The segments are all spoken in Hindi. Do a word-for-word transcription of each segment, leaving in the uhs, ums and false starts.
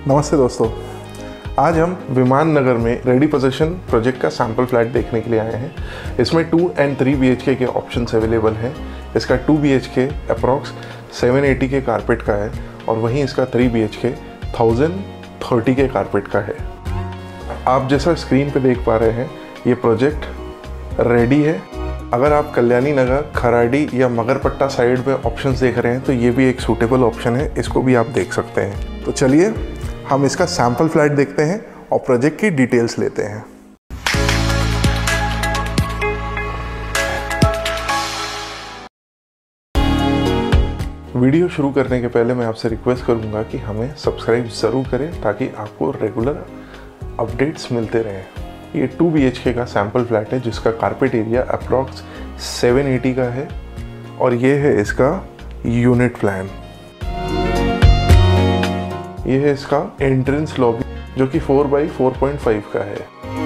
नमस्ते दोस्तों, आज हम विमान नगर में रेडी पोजीशन प्रोजेक्ट का सैम्पल फ्लैट देखने के लिए आए हैं। इसमें two and three B H के के ऑप्शंस अवेलेबल हैं। इसका two B H K approx seven eighty के कारपेट का है और वहीं इसका three B H K thousand thirty के कारपेट का है। आप जैसा स्क्रीन पे देख पा रहे हैं, ये प्रोजेक्ट रेडी है। अगर आप कल्याणी नगर, खराड़ी या मगरपट्टा साइड में ऑप्शंस देख रहे हैं तो ये भी एक सूटेबल ऑप्शन है, इसको भी आप देख सकते हैं। तो चलिए हम इसका सैम्पल फ्लैट देखते हैं और प्रोजेक्ट की डिटेल्स लेते हैं। वीडियो शुरू करने के पहले मैं आपसे रिक्वेस्ट करूंगा कि हमें सब्सक्राइब ज़रूर करें ताकि आपको रेगुलर अपडेट्स मिलते रहें। ये टू बी एच के का सैम्पल फ्लैट है जिसका carpet area approx seven eighty का है और ये है इसका यूनिट प्लान। ये है इसका एंट्रेंस लॉबी जो कि four by four point five का है।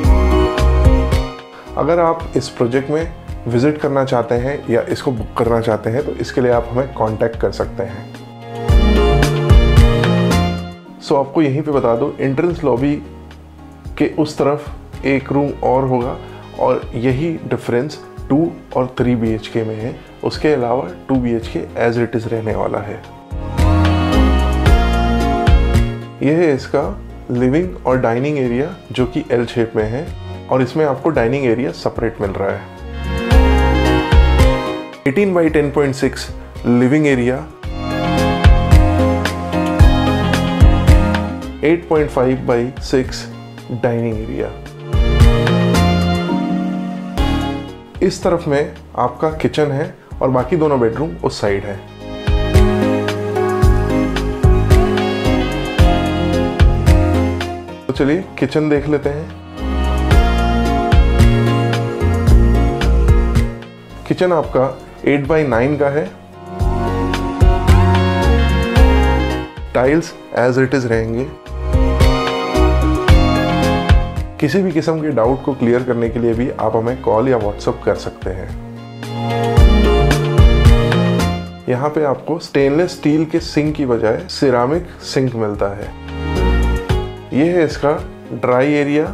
अगर आप इस प्रोजेक्ट में विजिट करना चाहते हैं या इसको बुक करना चाहते हैं तो इसके लिए आप हमें कांटेक्ट कर सकते हैं। सो आपको यहीं पे बता दो, एंट्रेंस लॉबी के उस तरफ एक रूम और होगा और यही डिफरेंस टू और थ्री बी एच के में है। उसके अलावा two B H K as it is रहने वाला है। यह है इसका लिविंग और डाइनिंग एरिया जो कि एल शेप में है और इसमें आपको डाइनिंग एरिया सेपरेट मिल रहा है। Eighteen by ten point six living area, eight point five by six dining area. इस तरफ में आपका किचन है और बाकी दोनों बेडरूम उस साइड है। तो चलिए किचन देख लेते हैं। किचन आपका एट बाई नाइन का है। टाइल्स एज इट इज रहेंगे। किसी भी किस्म के डाउट को क्लियर करने के लिए भी आप हमें कॉल या व्हाट्सएप कर सकते हैं। यहाँ पे आपको स्टेनलेस स्टील के सिंक की बजाय सिरामिक सिंक मिलता है। यह है इसका dry area.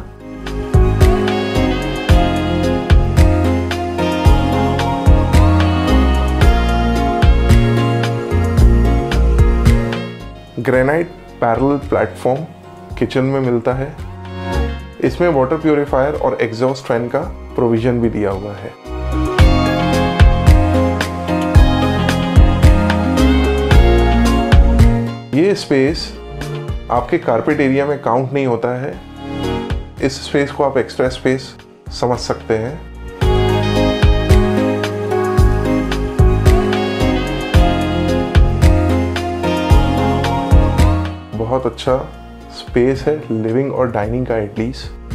Granite parallel platform kitchen में मिलता है। इसमें वाटर प्यूरिफायर और एग्जॉस्ट फैन का प्रोविजन भी दिया हुआ है। ये स्पेस आपके कारपेट एरिया में काउंट नहीं होता है। इस स्पेस को आप एक्स्ट्रा स्पेस समझ सकते हैं। बहुत अच्छा स्पेस है लिविंग और डाइनिंग का एटलीस्ट।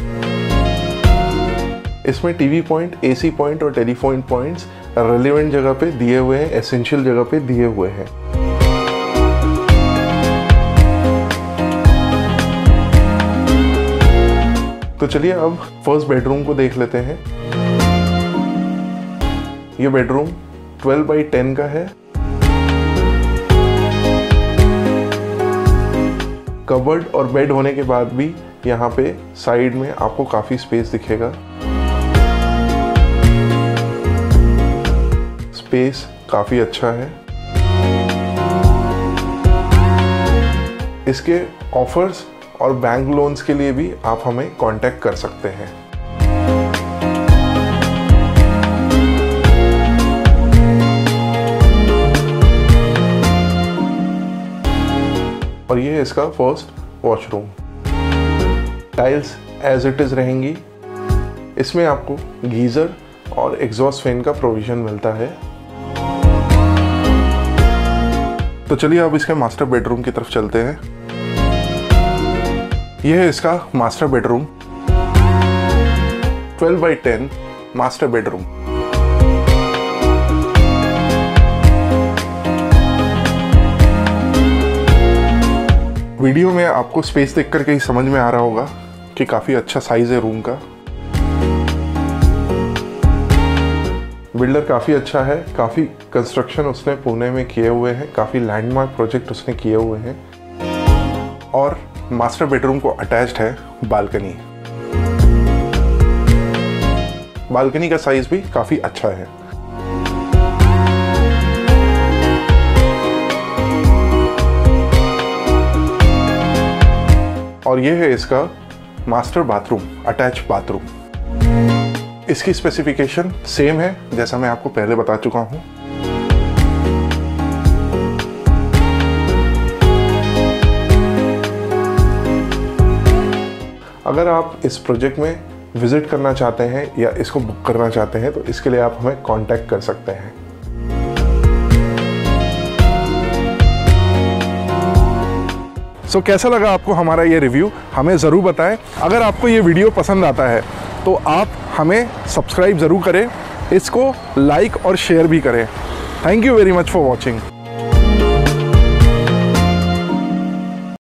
इसमें टीवी पॉइंट, एसी पॉइंट और टेलीफोन पॉइंट्स रेलेवेंट जगह पे दिए हुए हैं, एसेंशियल जगह पे दिए हुए हैं। तो चलिए अब फर्स्ट बेडरूम को देख लेते हैं। ये बेडरूम ट्वेल्व बाई टेन का है। कबर्ड और बेड होने के बाद भी यहाँ पे साइड में आपको काफी स्पेस दिखेगा। स्पेस काफी अच्छा है। इसके ऑफर्स और बैंक लोन्स के लिए भी आप हमें कांटेक्ट कर सकते हैं। और ये है इसका first washroom. Tiles as it is रहेंगी। इसमें आपको गीजर और एग्जॉस्ट फैन का प्रोविजन मिलता है। तो चलिए अब इसके मास्टर बेडरूम की तरफ चलते हैं। यह है इसका master bedroom, twelve by ten master bedroom. Video में आपको स्पेस देख करके ही समझ में आ रहा होगा कि काफ़ी अच्छा साइज है रूम का। बिल्डर काफ़ी अच्छा है, काफ़ी कंस्ट्रक्शन उसने पुणे में किए हुए हैं, काफ़ी लैंडमार्क प्रोजेक्ट उसने किए हुए हैं और मास्टर बेडरूम को अटैच्ड है बालकनी। बालकनी का साइज भी काफी अच्छा है। और ये है इसका मास्टर बाथरूम, अटैच बाथरूम। इसकी स्पेसिफिकेशन सेम है जैसा मैं आपको पहले बता चुका हूं। अगर आप इस प्रोजेक्ट में विजिट करना चाहते हैं या इसको बुक करना चाहते हैं तो इसके लिए आप हमें कांटेक्ट कर सकते हैं। सो so, कैसा लगा आपको हमारा ये रिव्यू, हमें ज़रूर बताएं। अगर आपको ये वीडियो पसंद आता है तो आप हमें सब्सक्राइब ज़रूर करें, इसको लाइक और शेयर भी करें। Thank you very much for watching.